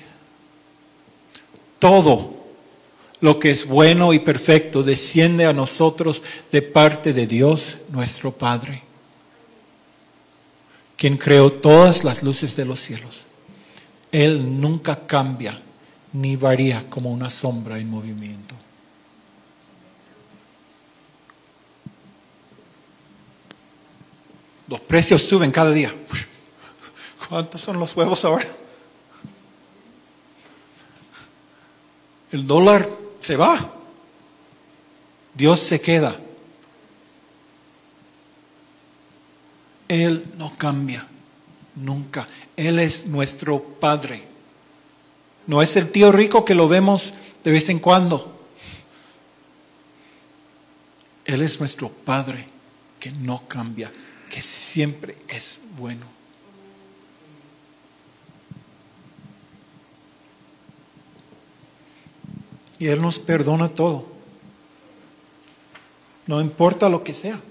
todo lo que es bueno y perfecto desciende a nosotros de parte de Dios nuestro Padre, quien creó todas las luces de los cielos. Él nunca cambia ni varía como una sombra en movimiento. Los precios suben cada día. ¿Cuántos son los huevos ahora? El dólar se va. Dios se queda. Él no cambia, nunca. Él es nuestro Padre. No es el tío rico que lo vemos de vez en cuando. Él es nuestro Padre que no cambia, que siempre es bueno. Y Él nos perdona todo. No importa lo que sea.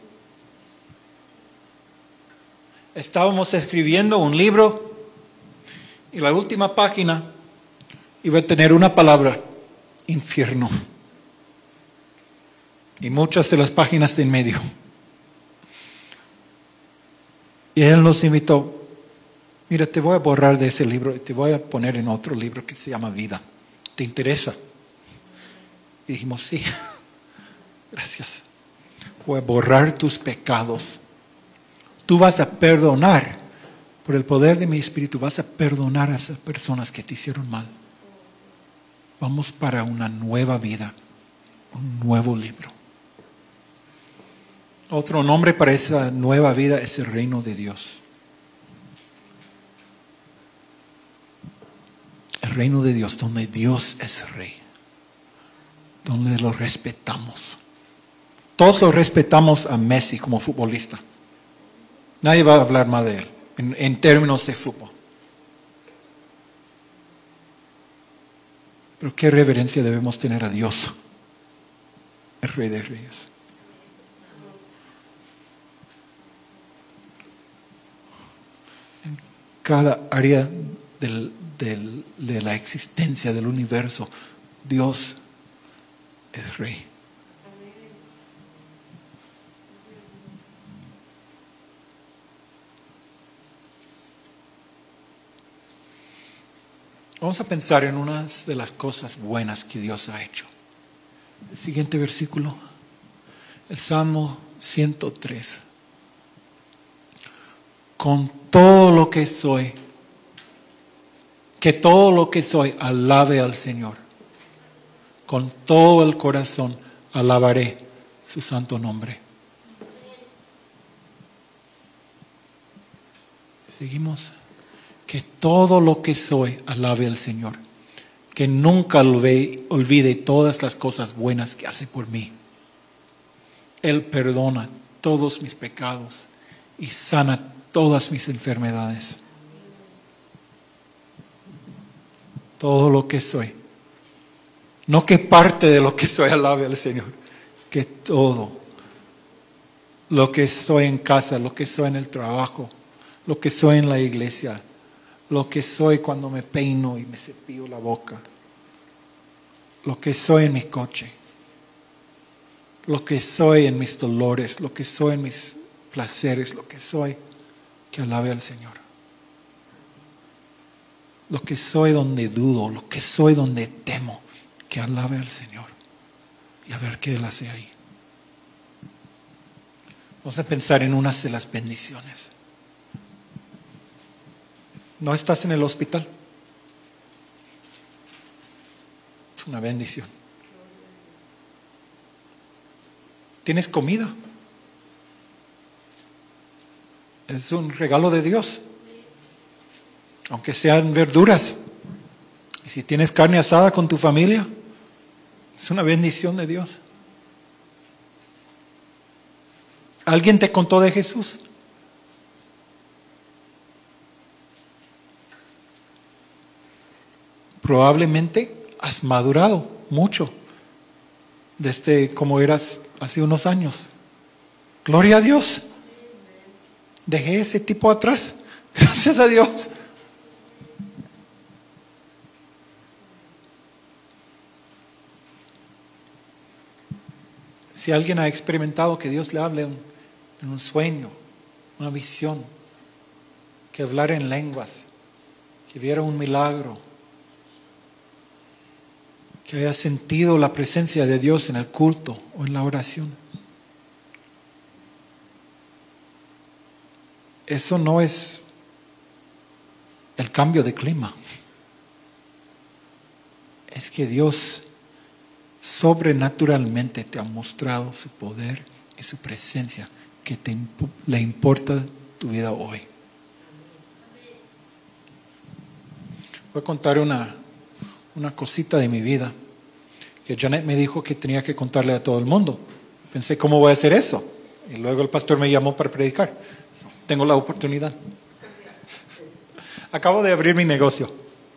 Estábamos escribiendo un libro y la última página iba a tener una palabra: infierno. Y muchas de las páginas de en medio. Y Él nos invitó: mira, te voy a borrar de ese libro y te voy a poner en otro libro que se llama vida. ¿Te interesa? Y dijimos: sí, gracias. Voy a borrar tus pecados. Tú vas a perdonar, por el poder de mi Espíritu, vas a perdonar a esas personas que te hicieron mal. Vamos para una nueva vida, un nuevo libro. Otro nombre para esa nueva vida es el reino de Dios. El reino de Dios, donde Dios es rey, donde lo respetamos. Todos lo respetamos a Messi como futbolista. Nadie va a hablar mal de él en términos de fútbol. Pero qué reverencia debemos tener a Dios, el Rey de Reyes. En cada área de la existencia del universo, Dios es Rey. Vamos a pensar en unas de las cosas buenas que Dios ha hecho. El siguiente versículo, el Salmo 103. Con todo lo que soy, que todo lo que soy alabe al Señor. Con todo el corazón alabaré su santo nombre. Seguimos. Que todo lo que soy alabe al Señor. Que nunca olvide todas las cosas buenas que hace por mí. Él perdona todos mis pecados y sana todas mis enfermedades. Todo lo que soy. No que parte de lo que soy alabe al Señor. Que todo. Lo que soy en casa, lo que soy en el trabajo, lo que soy en la iglesia, lo que soy cuando me peino y me cepillo la boca, lo que soy en mi coche, lo que soy en mis dolores, lo que soy en mis placeres, lo que soy, que alabe al Señor. Lo que soy donde dudo, lo que soy donde temo, que alabe al Señor. Y a ver qué Él hace ahí. Vamos a pensar en unas de las bendiciones. No estás en el hospital. Es una bendición. Tienes comida. Es un regalo de Dios. Aunque sean verduras. Y si tienes carne asada con tu familia, es una bendición de Dios. ¿Alguien te contó de Jesús? Probablemente has madurado mucho desde como eras hace unos años. Gloria a Dios. Dejé ese tipo atrás. Gracias a Dios. Si alguien ha experimentado que Dios le hable en un sueño, una visión, que hablara en lenguas, que viera un milagro, que haya sentido la presencia de Dios en el culto o en la oración. Eso no es el cambio de clima. Es que Dios sobrenaturalmente te ha mostrado su poder y su presencia, que le importa tu vida hoy. Voy a contar una cosita de mi vida que Janet me dijo que tenía que contarle a todo el mundo. Pensé, ¿cómo voy a hacer eso? Y luego el pastor me llamó para predicar. Tengo la oportunidad. Acabo de abrir mi negocio.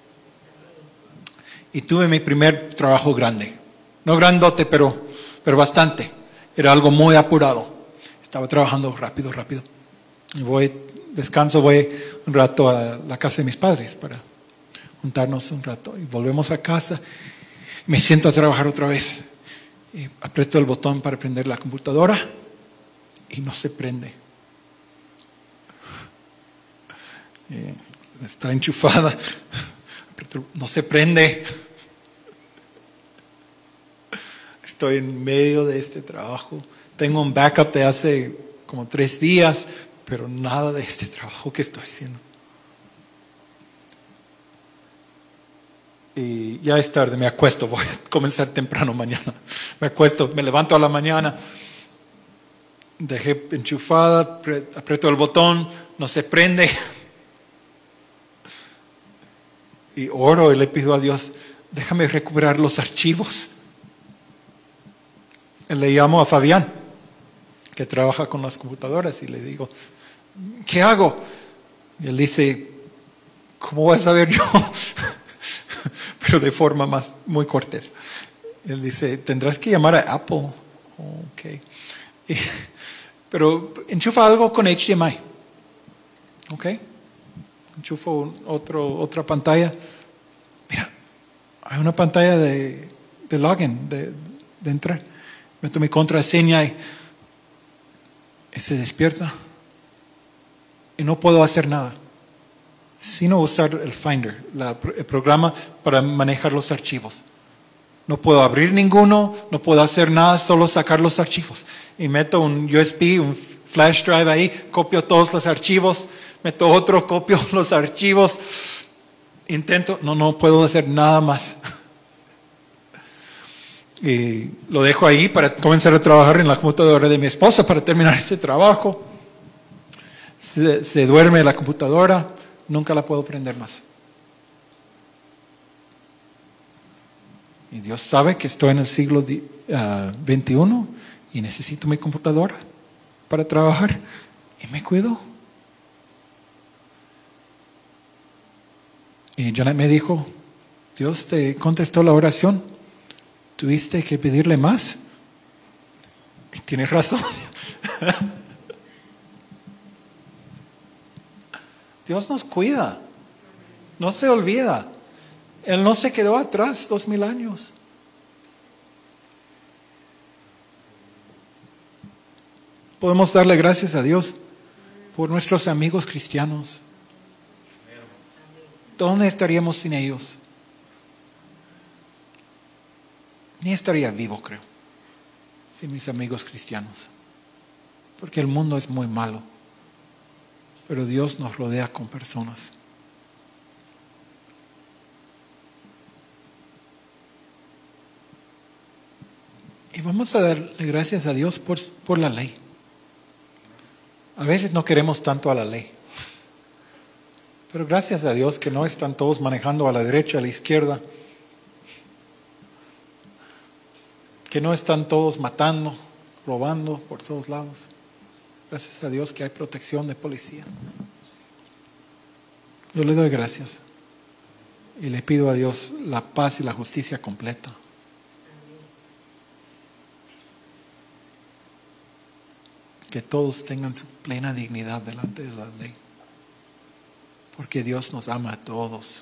Y tuve mi primer trabajo grande. No grandote, pero bastante. Era algo muy apurado. Estaba trabajando rápido. Y descanso, voy un rato a la casa de mis padres para juntarnos un rato. Y volvemos a casa. Me siento a trabajar otra vez. Y aprieto el botón para prender la computadora y no se prende. Está enchufada. No se prende. Estoy en medio de este trabajo. Tengo un backup de hace como 3 días, pero nada de este trabajo que estoy haciendo. Y ya es tarde, me acuesto, voy a comenzar temprano mañana. Me acuesto, me levanto a la mañana, dejé enchufada, aprieto el botón, no se prende. Y oro y le pido a Dios, déjame recuperar los archivos. Y le llamo a Fabián, que trabaja con las computadoras, y le digo, ¿qué hago? Y él dice, ¿cómo voy a saber yo? Pero de forma muy cortés. Él dice, tendrás que llamar a Apple. Okay. Pero enchufa algo con HDMI. ¿Ok? Enchufo otra pantalla. Mira, hay una pantalla de login, de entrar. Meto mi contraseña y se despierta. Y no puedo hacer nada sino usar el Finder, el programa para manejar los archivos. No puedo abrir ninguno, no puedo hacer nada, solo sacar los archivos. Y meto un USB, un flash drive ahí, copio todos los archivos, meto otro, copio los archivos. Intento, no puedo hacer nada más. Y lo dejo ahí para comenzar a trabajar en la computadora de mi esposa para terminar este trabajo. Se duerme la computadora. Nunca la puedo prender más. Y Dios sabe que estoy en el siglo XXI y necesito mi computadora para trabajar. Y me cuido. Y Janet me dijo, Dios te contestó la oración. Tuviste que pedirle más. Y tienes razón. Dios nos cuida, no se olvida. Él no se quedó atrás 2000 años. Podemos darle gracias a Dios por nuestros amigos cristianos. ¿Dónde estaríamos sin ellos? Ni estaría vivo, creo, sin mis amigos cristianos. Porque el mundo es muy malo. Pero Dios nos rodea con personas. Y vamos a darle gracias a Dios por la ley. A veces no queremos tanto a la ley. Pero gracias a Dios que no están todos manejando a la derecha, a la izquierda. Que no están todos matando, robando por todos lados. Gracias a Dios que hay protección de policía. Yo le doy gracias. Y le pido a Dios la paz y la justicia completa. Que todos tengan su plena dignidad delante de la ley. Porque Dios nos ama a todos.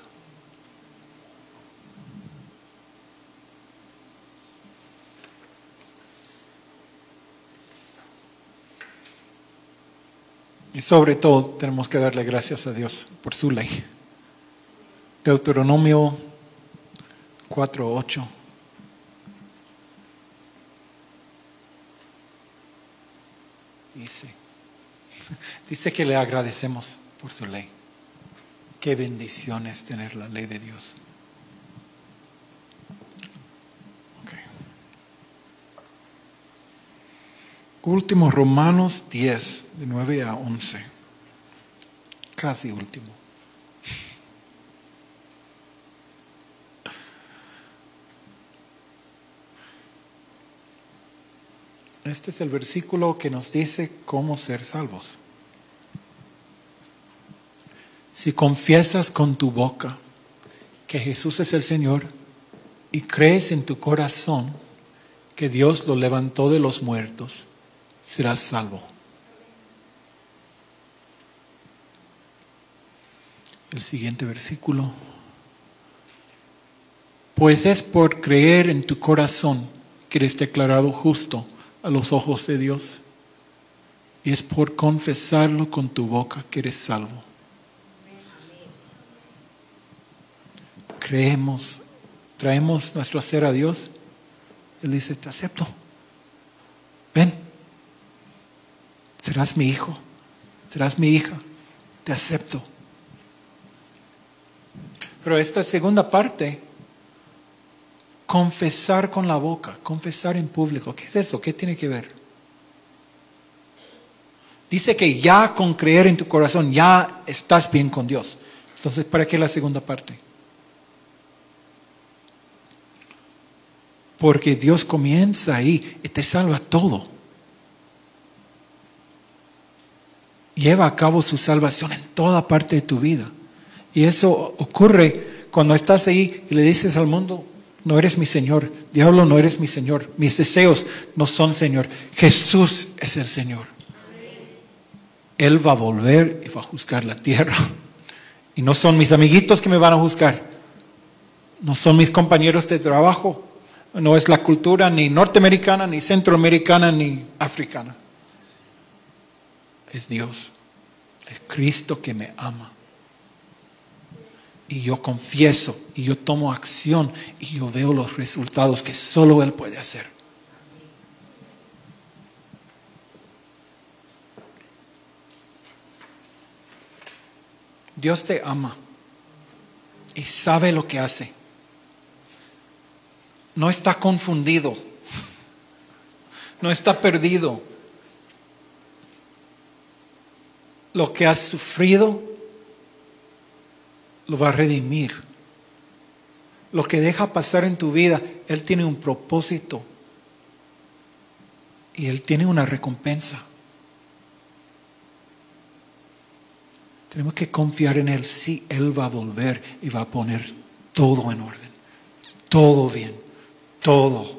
Y sobre todo tenemos que darle gracias a Dios por su ley. Deuteronomio 4:8. Dice que le agradecemos por su ley. Qué bendición es tener la ley de Dios. Okay. Último, Romanos 10, de 9 a 11. casi último. Este es el versículo que nos dice cómo ser salvos. Si confiesas con tu boca que Jesús es el Señor y crees en tu corazón que Dios lo levantó de los muertos, serás salvo. El siguiente versículo. Pues es por creer en tu corazón que eres declarado justo a los ojos de Dios, y es por confesarlo con tu boca que eres salvo. Creemos, traemos nuestro ser a Dios. Él dice, te acepto. Ven, serás mi hijo, serás mi hija, te acepto. Pero esta segunda parte, confesar con la boca, confesar en público, ¿qué es eso? ¿Qué tiene que ver? Dice que ya con creer en tu corazón, ya estás bien con Dios. Entonces, ¿para qué la segunda parte? Porque Dios comienza ahí y te salva todo. Lleva a cabo su salvación en toda parte de tu vida. Y eso ocurre cuando estás ahí y le dices al mundo, no eres mi Señor, diablo, no eres mi Señor, mis deseos no son Señor, Jesús es el Señor. Él va a volver y va a juzgar la tierra. Y no son mis amiguitos que me van a juzgar, no son mis compañeros de trabajo, no es la cultura ni norteamericana, ni centroamericana, ni africana. Es Dios, es Cristo que me ama. Y yo confieso, y yo tomo acción, y yo veo los resultados que solo Él puede hacer. Dios te ama y sabe lo que hace. No está confundido, no está perdido. Lo que has sufrido lo va a redimir. Lo que deja pasar en tu vida, Él tiene un propósito y Él tiene una recompensa. Tenemos que confiar en Él. Sí, Él va a volver y va a poner todo en orden, todo bien, todo.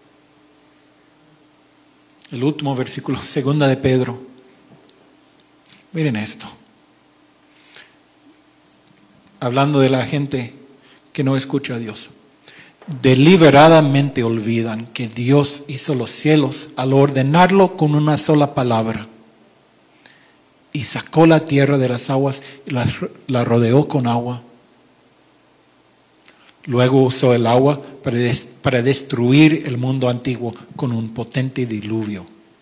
El último versículo, 2 de Pedro. Miren esto. Hablando de la gente que no escucha a Dios. Deliberadamente olvidan que Dios hizo los cielos al ordenarlo con una sola palabra. Y sacó la tierra de las aguas y la rodeó con agua. Luego usó el agua para destruir el mundo antiguo con un potente diluvio.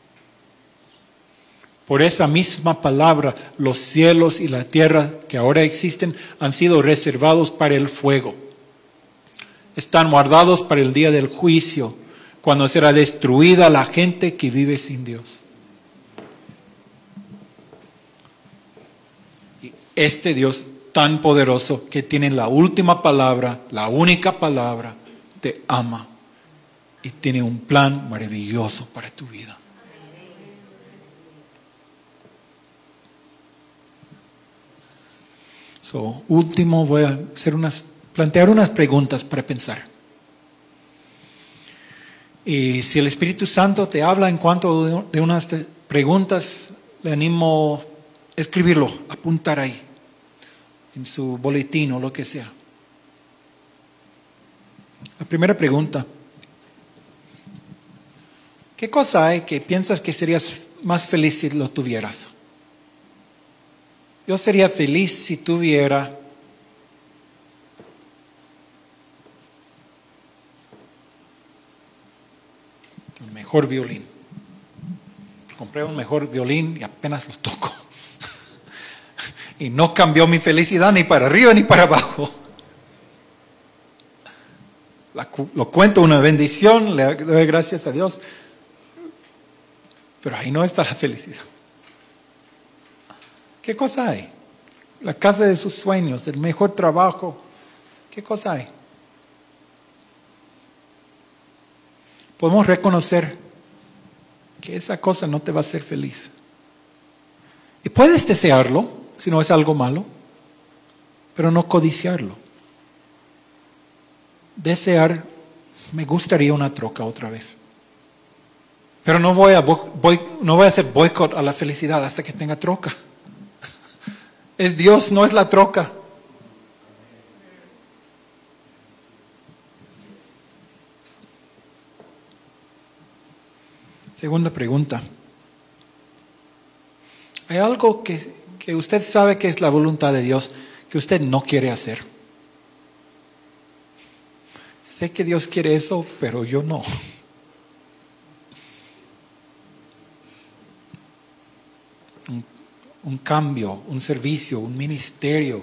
Por esa misma palabra, los cielos y la tierra que ahora existen han sido reservados para el fuego. Están guardados para el día del juicio, cuando será destruida la gente que vive sin Dios. Y este Dios tan poderoso que tiene la última palabra, la única palabra, te ama y tiene un plan maravilloso para tu vida. Último, voy a plantear unas preguntas para pensar. Y si el Espíritu Santo te habla en cuanto de unas preguntas, le animo a escribirlo, apuntar ahí, en su boletín o lo que sea. La primera pregunta: ¿qué cosa hay que piensas que serías más feliz si lo tuvieras? Yo sería feliz si tuviera un mejor violín. Compré un mejor violín y apenas lo toco. Y no cambió mi felicidad ni para arriba ni para abajo. Lo cuento una bendición, le doy gracias a Dios. Pero ahí no está la felicidad. ¿Qué cosa hay? la casa de sus sueños, el mejor trabajo. ¿Qué cosa hay? Podemos reconocer que esa cosa no te va a hacer feliz. Y puedes desearlo, si no es algo malo, pero no codiciarlo. Desear, me gustaría una troca otra vez. Pero no voy a hacer boicot a la felicidad hasta que tenga troca. Es Dios, no es la troca. Segunda pregunta. ¿Hay algo que usted sabe que es la voluntad de Dios que usted no quiere hacer? Sé que Dios quiere eso, pero yo no. Un cambio, un servicio, un ministerio.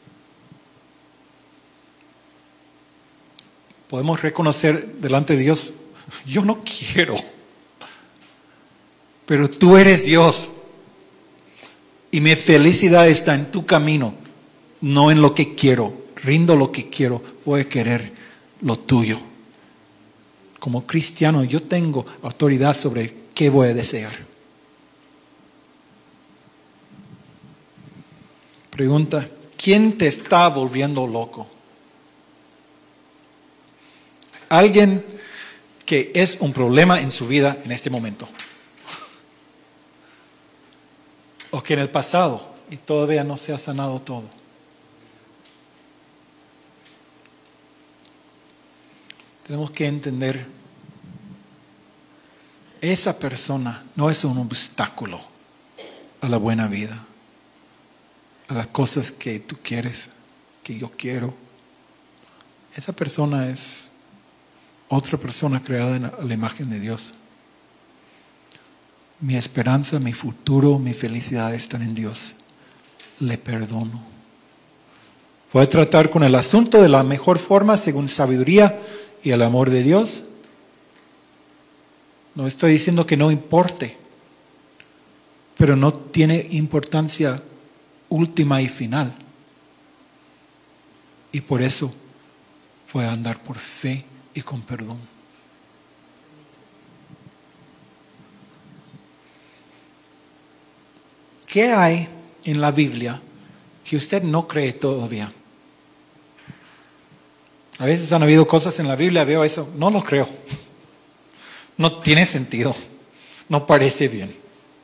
Podemos reconocer delante de Dios, yo no quiero, pero tú eres Dios. Y mi felicidad está en tu camino, no en lo que quiero. Rindo lo que quiero, voy a querer lo tuyo. Como cristiano, yo tengo autoridad sobre qué voy a desear. Pregunta, ¿quién te está volviendo loco? Alguien que es un problema en su vida en este momento. O que en el pasado y todavía no se ha sanado todo. Tenemos que entender, esa persona no es un obstáculo a la buena vida, a las cosas que tú quieres, que yo quiero. Esa persona es otra persona creada a la imagen de Dios. Mi esperanza, mi futuro, mi felicidad están en Dios. Le perdono. Voy a tratar con el asunto de la mejor forma, según sabiduría y el amor de Dios. No estoy diciendo que no importe, pero no tiene importancia última y final. Y por eso voy a andar por fe y con perdón. ¿Qué hay en la Biblia que usted no cree todavía? A veces han habido cosas en la Biblia, veo eso, no lo creo. No tiene sentido, no parece bien.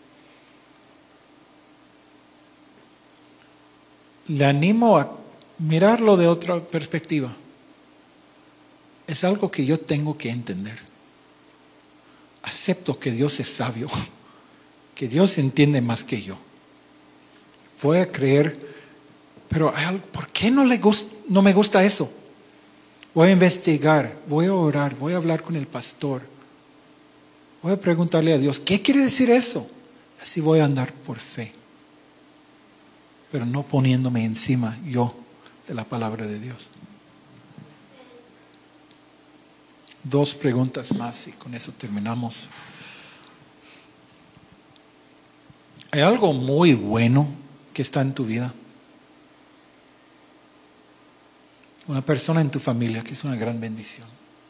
Le animo a mirarlo de otra perspectiva. Es algo que yo tengo que entender. Acepto que Dios es sabio, que Dios entiende más que yo. Voy a creer, pero ¿por qué no me gusta eso? Voy a investigar, voy a orar, voy a hablar con el pastor. Voy a preguntarle a Dios, ¿qué quiere decir eso? Así voy a andar por fe, pero no poniéndome encima yo de la palabra de Dios. 2 preguntas más y con eso terminamos. ¿Hay algo muy bueno que está en tu vida? Una persona en tu familia que es una gran bendición.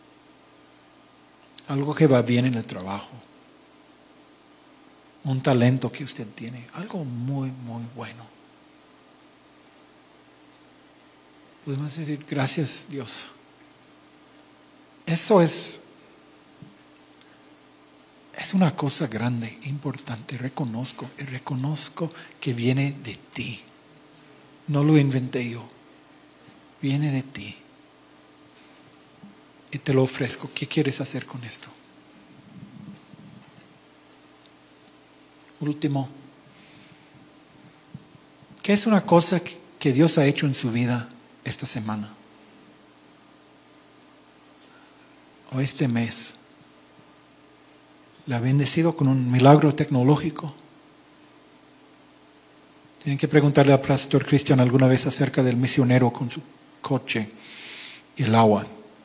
Algo que va bien en el trabajo. Un talento que usted tiene. Algo muy, muy bueno. Podemos decir, gracias Dios. Eso es una cosa grande, importante. Reconozco que viene de ti. No lo inventé yo. Viene de ti. Y te lo ofrezco. ¿Qué quieres hacer con esto? Último. ¿Qué es una cosa que Dios ha hecho en su vida esta semana? O este mes. ¿Le ha bendecido con un milagro tecnológico? Tienen que preguntarle al pastor Cristian alguna vez acerca del misionero con su coche y el agua.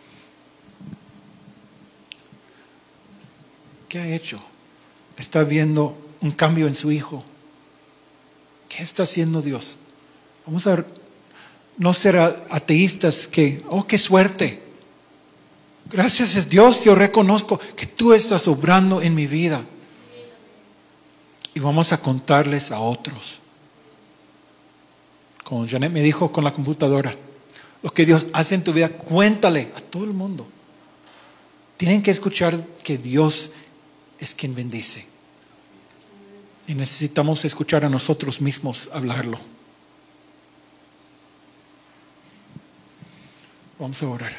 ¿Qué ha hecho? Está viendo un cambio en su hijo. ¿Qué está haciendo Dios? Vamos a no ser ateístas que, oh, qué suerte. Gracias a Dios, yo reconozco que tú estás obrando en mi vida. Y vamos a contarles a otros. Como Janet me dijo con la computadora, lo que Dios hace en tu vida, cuéntale a todo el mundo. Tienen que escuchar que Dios es quien bendice. Y necesitamos escuchar a nosotros mismos hablarlo. Vamos a orar.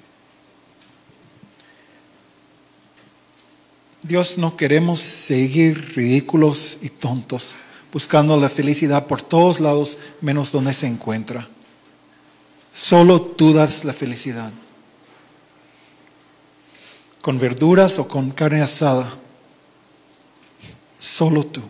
Dios, no queremos seguir ridículos y tontos, buscando la felicidad por todos lados, menos donde se encuentra. Solo tú das la felicidad. Con verduras o con carne asada. Solo tú.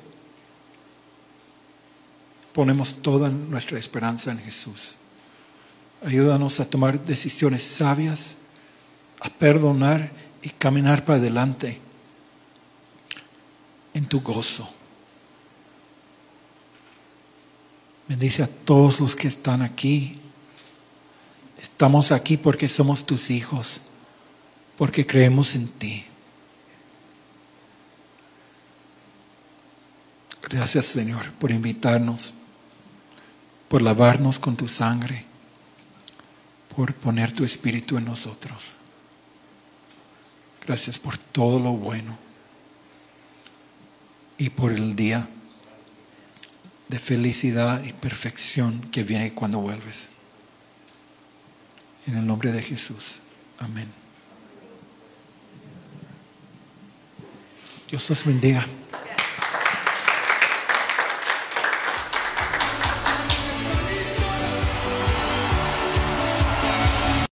Ponemos toda nuestra esperanza en Jesús. Ayúdanos a tomar decisiones sabias, a perdonar y caminar para adelante en tu gozo. Bendice a todos los que están aquí. Estamos aquí porque somos tus hijos, porque creemos en ti. Gracias, Señor, por invitarnos, por lavarnos con tu sangre, por poner tu espíritu en nosotros. Gracias por todo lo bueno y por el día de felicidad y perfección que viene cuando vuelves. En el nombre de Jesús. Amén. Dios los bendiga.